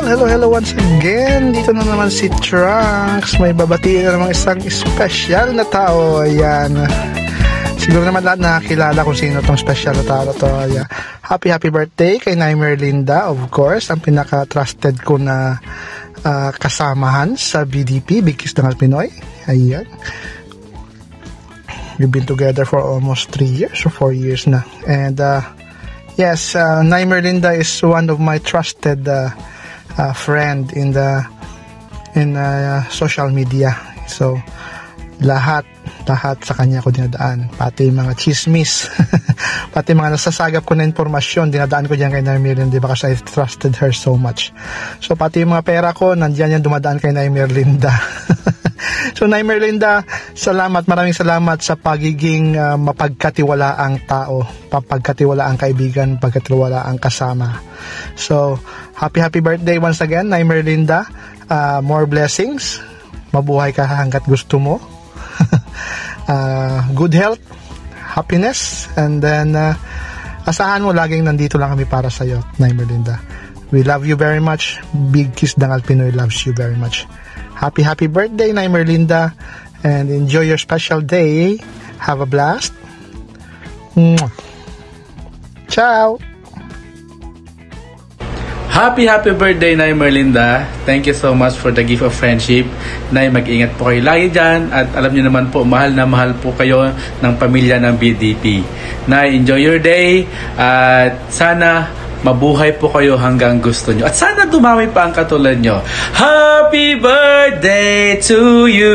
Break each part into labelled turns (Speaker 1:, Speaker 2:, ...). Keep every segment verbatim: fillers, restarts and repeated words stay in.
Speaker 1: hello, hello once again. Dito na naman si Trunks. May babatiin na naman isang special na tao. Ayan. Siguro naman lahat nakakilala kung sino tong special na tao na to. Ayan. Happy, happy birthday kay Naimer Linda, of course. Ang pinaka-trusted ko na uh, kasamahan sa B D P, Big Kiss Dangal Pinoy. Ayan. We've been together for almost three years or four years na. And, uh, yes, uh, Naimer Linda is one of my trusted uh, uh, friend in the in uh, social media. So lahat lahat sa kanya ko dinadaan, pati mga chismis, pati mga nasasagap ko na impormasyon, dinadaan ko diyan kay Naimer Linda because I trusted her so much. So pati yung mga pera ko nandiyan yan dumadaan kay Naimer Linda. So Naimer Linda, salamat, maraming salamat sa pagiging uh, mapagkatiwalaang tao, mapagkatiwalaang kaibigan, mapagkatiwalaang kasama. So happy happy birthday once again Naimer Linda. Uh, more blessings, mabuhay ka hanggat gusto mo. uh, good health, happiness, and then uh, asahan mo laging nandito lang kami para sa iyo, Naimer Linda. We love you very much. Big Kiss Dangal Pinoy loves you very much. Happy, happy birthday, Naimer Linda, and enjoy your special day. Have a blast. Mwah. Ciao!
Speaker 2: Happy, happy birthday, Naimer Linda. Thank you so much for the gift of friendship. Nay, mag-ingat po kayo lagi dyan. At alam niyo naman po, mahal na mahal po kayo ng pamilya ng B D P. Nay, enjoy your day. At sana mabuhay po kayo hanggang gusto nyo. At sana dumami pa ang katulad nyo. Happy birthday to you!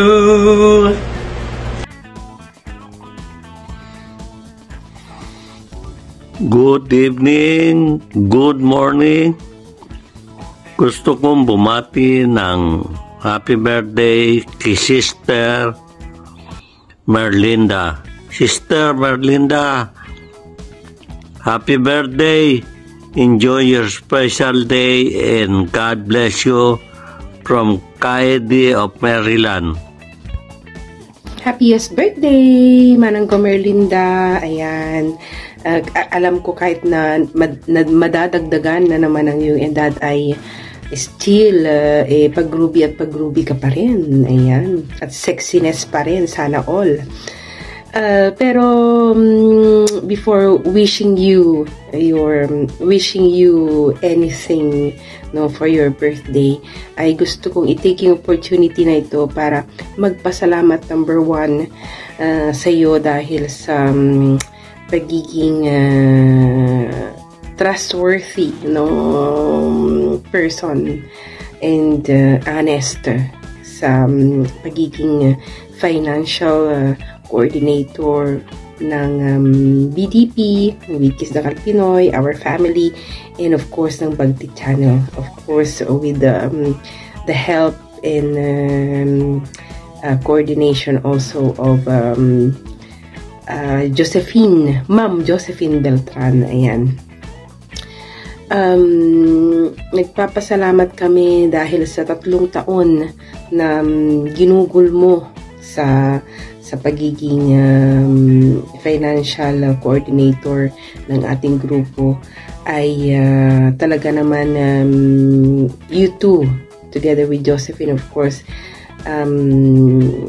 Speaker 3: Good evening, good morning. Gusto kong bumati ng happy birthday kay Sister Merlinda. Sister Merlinda, happy birthday! Enjoy your special day and God bless you from Kaede of Maryland.
Speaker 4: Happiest birthday, Manang ko Merlinda. Ayan. Uh, alam ko kahit na, mad, na madadagdagan na naman ang iyong edad ay still uh, eh, pag-ruby at pag-ruby ka pa rin. Ayan. At sexiness pa rin. Sana all. Uh, pero um, before wishing you your um, wishing you anything no for your birthday, ay gusto kong i-take yung opportunity na ito para magpasalamat number one uh, sa iyo dahil sa um, pagiging uh, trustworthy no person and uh, honest sa um, pagiging financial uh, coordinator ng um, B D P, Big Kiss Dangal Pinoy, our family, and of course ng Bagti Channel. Of course, with the, um, the help and um, uh, coordination also of um, uh, Josephine, Ma'am Josephine Beltran. Ayan. Um, nagpapasalamat kami dahil sa tatlong taon na um, ginugol mo sa sa pagiging um, financial coordinator ng ating grupo ay uh, talaga naman um, you two together with Josephine of course um,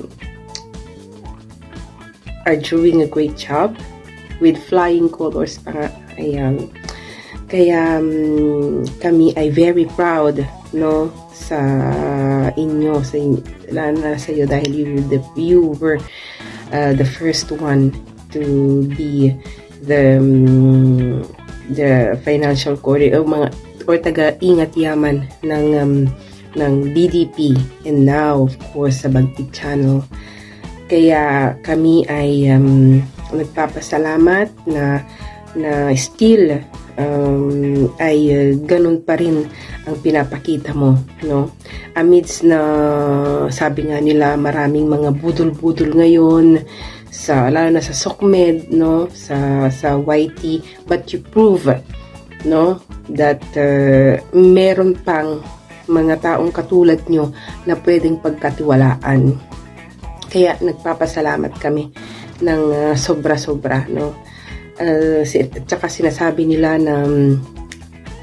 Speaker 4: are doing a great job with flying colors pa nga. Ayan. Kaya um, kami ay very proud no sa inyo, sa lalo na sa iyo dahil you, the, you were uh, the first one to be the um, the financial coordinator o mga or taga-ingat yaman ng um, ng B D P and now of course sa Bagti Channel. Kaya kami ay um, nagpapasalamat na na still um, ay uh, ganun pa rin ang pinapakita mo, no? Amidst na sabi nga nila maraming mga budol-budol ngayon sa lalo na sa SOCMED, no? Sa sa Y T, but you prove, no, that uh, meron pang mga taong katulad nyo na pwedeng pagkatiwalaan. Kaya nagpapasalamat kami ng uh, sobra-sobra, no? Uh, tsaka sinasabi nila na um,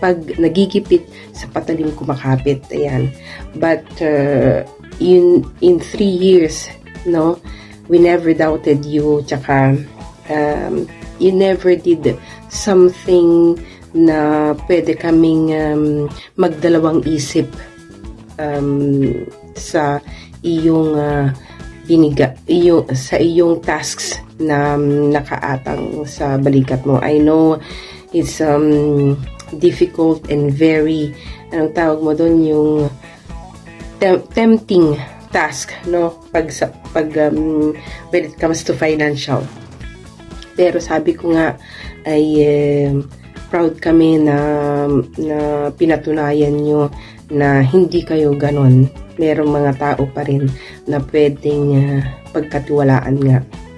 Speaker 4: pag nagigipit sa patalim kumakapit. Ayan. But uh, in in three years, no, we never doubted you. Tsaka um, you never did something na pwede kaming um, magdalawang isip um, sa iyong uh, biniga, iyong, sa iyong tasks na um, nakaatang sa balikat mo. I know it's um, difficult and very, anong tawag mo doon, yung tem- tempting task, no? Pag, sa, pag um, when it comes to financial. Pero sabi ko nga, ay uh, proud kami na, na pinatunayan nyo na hindi kayo ganon. Merong mga tao pa rin na pwedeng uh, pagkatiwalaan nga.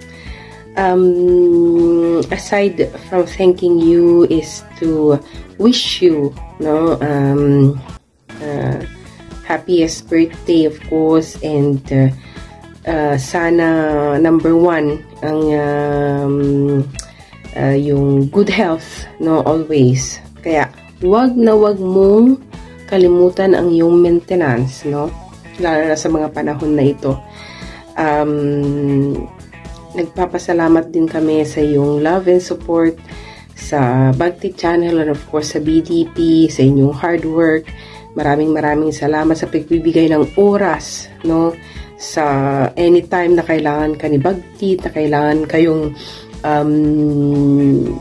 Speaker 4: Um, aside from thanking you is to wish you, no, um, uh, happiest birthday, of course, and uh, uh, sana number one ang um, uh, yung good health, no, always. Kaya wag na wag mong kalimutan ang iyong maintenance, no, lalo na sa mga panahon na ito. Um, nagpapasalamat din kami sa iyong love and support sa Bhakti Channel and of course sa B D P, sa inyong hard work. Maraming maraming salamat sa pagbibigay ng oras, no, sa anytime na kailangan ka ni Bhakti, na kailangan kayong um,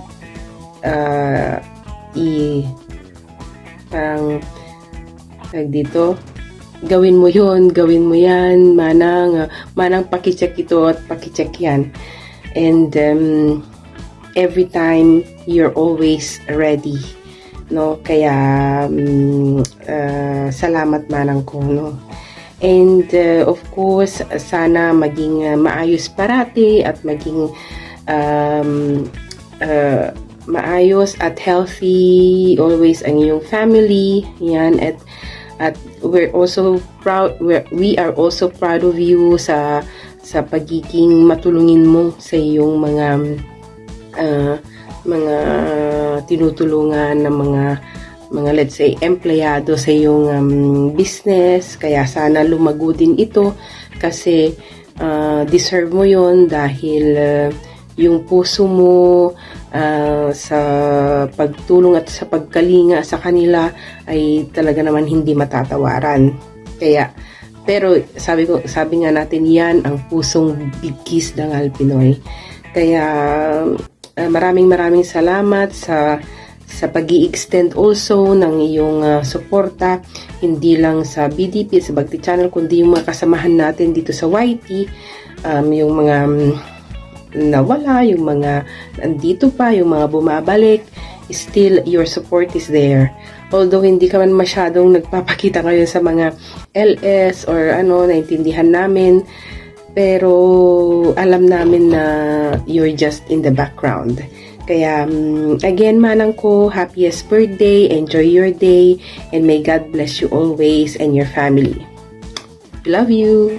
Speaker 4: uh, i parang tag dito, gawin mo yun, gawin mo yan, manang, uh, manang pakicheck ito at pakicheck yan. And um, every time, you're always ready, no? Kaya, um, uh, salamat manang ko, no? And, uh, of course, sana maging uh, maayos parati at maging um, uh, maayos at healthy always ang iyong family, yan, at At we're also proud, we're, we are also proud of you sa sa pagiging matulungin mo sa iyong mga uh, mga tinutulungan ng mga mga let's say empleyado sa iyong um, business. Kaya sana lumago din ito kasi uh, deserve mo yon dahil uh, yung puso mo uh, sa pagtulong at sa pagkalinga sa kanila ay talaga naman hindi matatawaran. Kaya, pero sabi ko, sabi nga natin, yan ang pusong bigkis dangal Pinoy. Kaya uh, maraming maraming salamat sa sa pag-i-extend also ng iyong uh, suporta, hindi lang sa B D P, sa Bhakti Channel, kundi yung mga kasamahan natin dito sa Y T, um, yung mga um, nawala, yung mga nandito pa, yung mga bumabalik, still your support is there. Although hindi ka man masyadong nagpapakita ngayon sa mga L S or ano, naintindihan namin, pero alam namin na you're just in the background. Kaya um, again, manang ko, happiest birthday, enjoy your day, and may God bless you always and your family. Love you!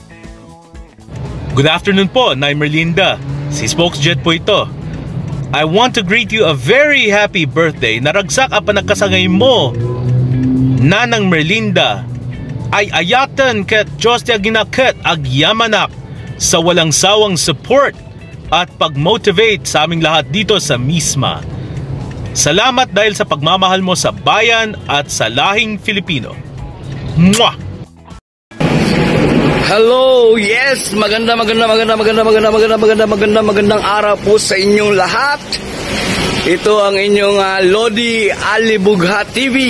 Speaker 5: Good afternoon po, Nay Merlinda. Si Spokesjet po ito. I want to greet you a very happy birthday. Naragsak ang panagkasangay mo, Nanang Merlinda. Ay ayatan ket Diyos ti aginaket agyamanak sa walang sawang support at pag-motivate sa aming lahat dito sa misma. Salamat dahil sa pagmamahal mo sa bayan at sa lahing Filipino. Mwah!
Speaker 6: Hello, yes, maganda, maganda, maganda, maganda, maganda, maganda, maganda, maganda, magandang araw po sa inyong lahat. Ito ang inyong uh, Lodi Alibugha T V.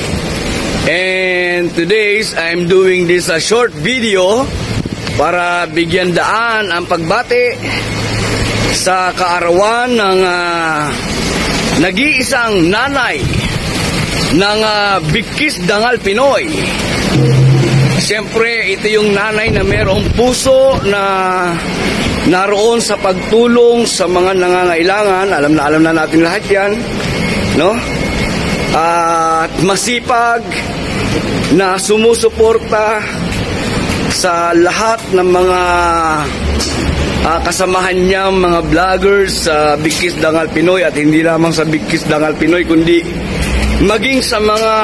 Speaker 6: And today's I'm doing this a uh, short video para bigyan daan ang pagbati sa kaarawan ng uh, nag-iisang nanay ng uh, Bigkis Dangal Pinoy. Siyempre, ito yung nanay na mayroong puso na naroon sa pagtulong sa mga nangangailangan. Alam na alam na natin lahat yan, no? At masipag na sumusuporta sa lahat ng mga uh, kasamahan niyang mga vloggers sa Bigkis Dangal Pinoy, at hindi lamang sa Bigkis Dangal Pinoy kundi maging sa mga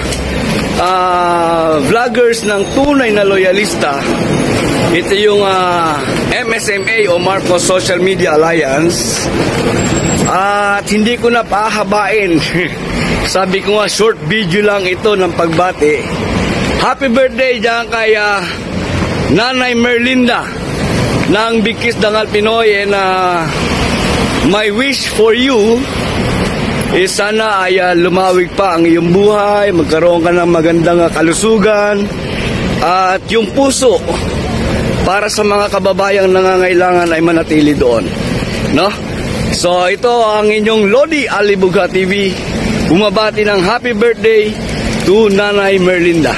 Speaker 6: uh, vloggers ng tunay na loyalista. Ito yung uh, M S M A o Marcos Social Media Alliance. At hindi ko na pahabain. Sabi ko nga, short video lang ito ng pagbati. Happy birthday dyan kay uh, Nanay Merlinda ng Bigkis Dangal Pinoy. And uh, my wish for you is sana ay uh, lumawig pa ang iyong buhay, magkaroon ka ng magandang uh, kalusugan, at yung puso para sa mga kababayang nangangailangan ay manatili doon, no? So ito ang inyong Lodi Alibugha T V, bumabati ng happy birthday to Nanay Merlinda.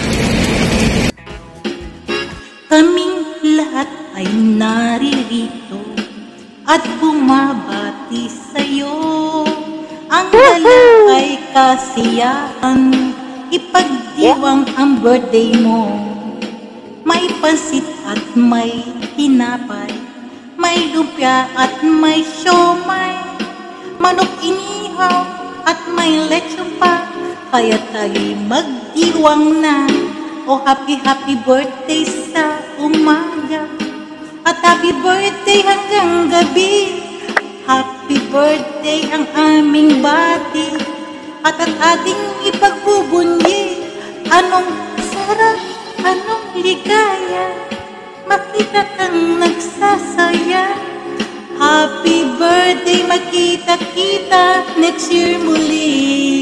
Speaker 7: Kaming lahat ay naririto at bumabati sa'yo. Ang dala ay kasiyahan, ipagdiwang ang birthday mo. May pansit at may tinapay, may lumpia at may siomay, manok inihaw at may lechon pa, kaya tayo magdiwang na. O happy happy birthday sa umaga, at happy birthday hanggang gabi. Happy birthday ang aming bati, at ang ating ipagbubunyi. Anong sarap, anong ligaya, makita kang nagsasaya. Happy birthday, makita-kita next year muli.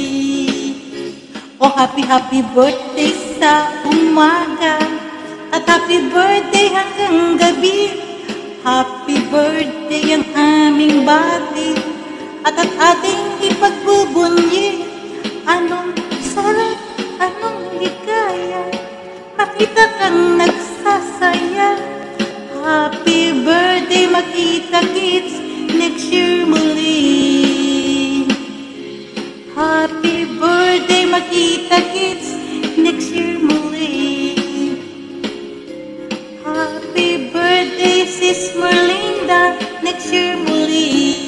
Speaker 7: O happy happy birthday sa umaga, at happy birthday hanggang gabi. Happy birthday ang aming bati, at ang ating ipagbubunyi. Anong sarap, anong ligaya, makita kang nagsasaya. Happy birthday, makita kids next year muli. Happy birthday, makita kids next year muli. Happy birthday, Sis Merlinda, next year muli.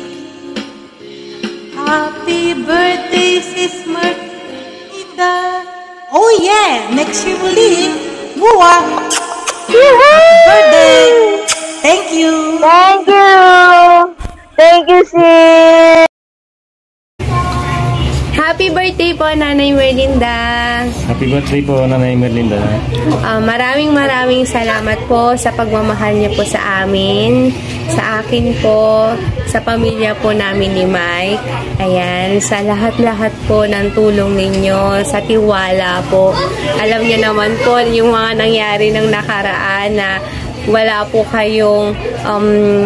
Speaker 7: Happy birthday, Sis Merlinda. Oh yeah, next year muli. Mua! Happy birthday! Thank you!
Speaker 8: Thank you! Thank you, sis!
Speaker 9: Happy birthday po, Nanay Merlinda.
Speaker 10: Happy birthday po, Nanay Merlinda.
Speaker 9: Uh, maraming maraming salamat po sa pagmamahal niyo po sa amin, sa akin po, sa pamilya po namin ni Mike. Ayan, sa lahat-lahat po ng tulong ninyo, sa tiwala po. Alam niyo naman po yung mga nangyari ng nakaraan na wala po kayong um,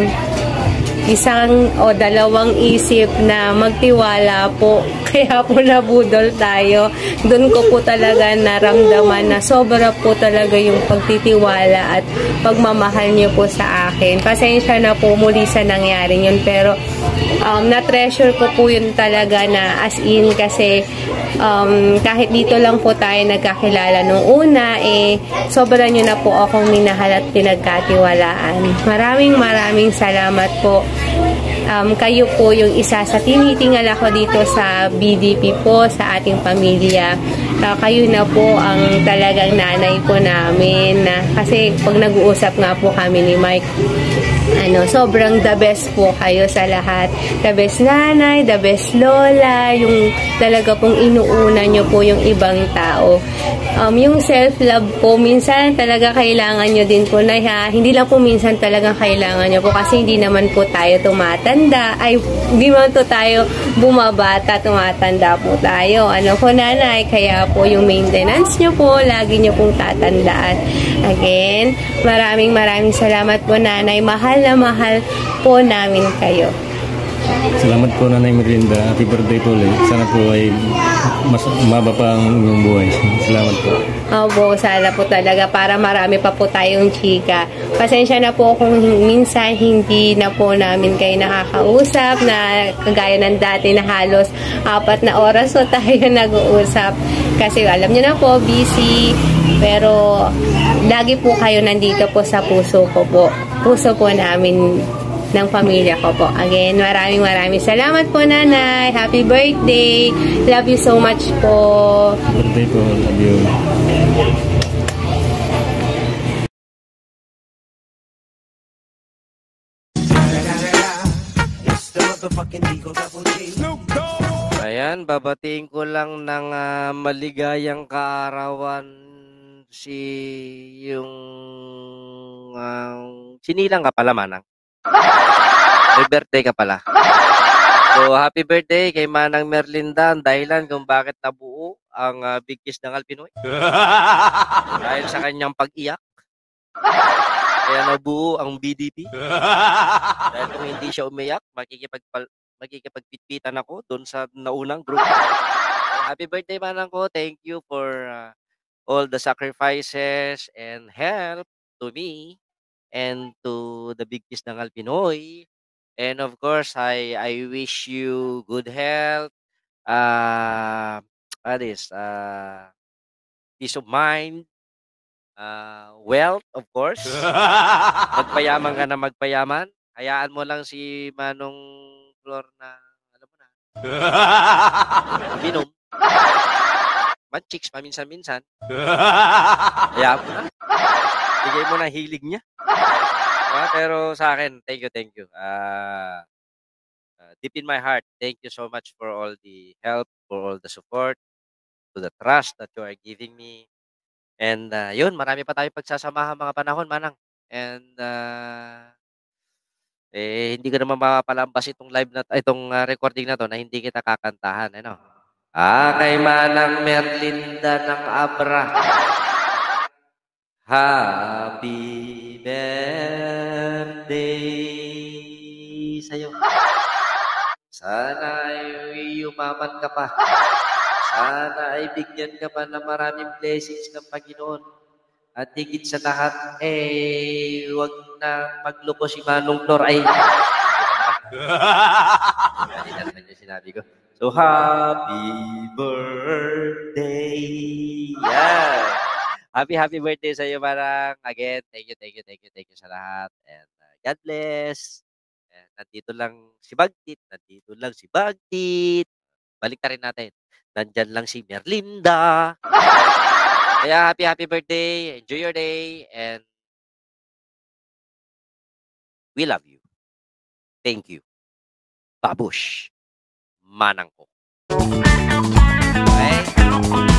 Speaker 9: isang o dalawang isip na magtiwala po. Kaya po nabudol tayo. Doon ko po talaga naramdaman na sobra po talaga yung pagtitiwala at pagmamahal niyo po sa akin. Pasensya na po muli sa nangyari yun. Pero um, na-treasure ko po yun talaga na as in kasi um, kahit dito lang po tayo nagkakilala nung una, eh, sobra nyo na po akong minahal at pinagkatiwalaan. Maraming maraming salamat po. Um, kayo po yung isa sa tinitingal ako dito sa B D P po, sa ating pamilya. Uh, kayo na po ang talagang nanay po namin. Na, kasi pag nag-uusap nga po kami ni Mike, ano, sobrang the best po kayo sa lahat. The best nanay, the best lola, yung talaga pong inuuna nyo po yung ibang tao. Um, yung self-love po, minsan talaga kailangan nyo din po na, ha, hindi lang po minsan talagang kailangan nyo po kasi hindi naman po tayo tumatanda, ay hindi naman to tayo bumabata, tumatanda po tayo. Ano po, nanay, kaya po yung maintenance nyo po, lagi nyo pong tatandaan. Again, maraming maraming salamat po, nanay. Mahal na mahal po namin kayo.
Speaker 10: Salamat po, Nanay Merlinda. Happy birthday po ulit. Sana po ay mas umaba pa ang inyong buhay. Salamat po.
Speaker 9: Opo, sana po talaga para marami pa po tayong chika. Pasensya na po kung minsan hindi na po namin kayo nakakausap na kagaya ng dati na halos apat na oras po tayo nag-uusap. Kasi alam nyo na po, busy. Pero lagi po kayo nandito po sa puso ko po. Puso po namin ng pamilya ko po. Again, maraming maraming salamat po, Nanay. Happy birthday. Love you so much po.
Speaker 10: Birthday po. Love you.
Speaker 11: Ayan, babatiin ko lang ng ah, maligayang kaarawan si yung ah, sinilang ka pala, Manang. May birthday ka pala. So, happy birthday kay Manang Merlinda, ang dahilan kung bakit nabuo ang ah, Big Kiss ng Alpinoy. Dahil sa kanyang pag-iyak. Kaya nabuo ang B D P. Dahil kung hindi siya umiyak, makikipagpal makikipagpitpitan ako doon sa naunang group. Happy birthday, Manang ko. Thank you for uh, all the sacrifices and help to me and to the Big Kiss ng Alpinoy. And of course, I I wish you good health, uh, what is, uh, peace of mind, uh, wealth, of course. Magpayaman ka na magpayaman. Hayaan mo lang si Manong Flor na, alam mo na, minom. Manchiks, paminsan-minsan. Hayaan mo na. Bigay mo na hilig niya. Uh, pero sa akin, thank you, thank you. Uh, uh, deep in my heart, thank you so much for all the help, for all the support, to the trust that you are giving me. And uh, yun, marami pa tayo pagsasamahan mga panahon, Manang. And uh, eh, hindi ko naman mapapalambas itong live na itong uh, recording na to na hindi kita kakantahan, ano? Ah, kay Manang Merlinda ng Abra. Happy birthday sa'yo. Sana ay yumaman ka pa. Sana ay bigyan ka pa ng maraming blessings ng Panginoon. At higit sa lahat, eh, huwag na magluko si Manong Flor. Ay, hindi na naman yung sinabi ko. So, happy birthday. Yeah. Happy, happy birthday sa iyo, Manang. Again, thank you, thank you, thank you, thank you sa lahat. And uh, God bless. And nandito lang si Bagtit. Nandito lang si Bagtit. Balik na rin natin. Nandyan lang si Merlinda. Kaya happy, happy birthday. Enjoy your day. And we love you. Thank you. Babush. Manang ko. Okay?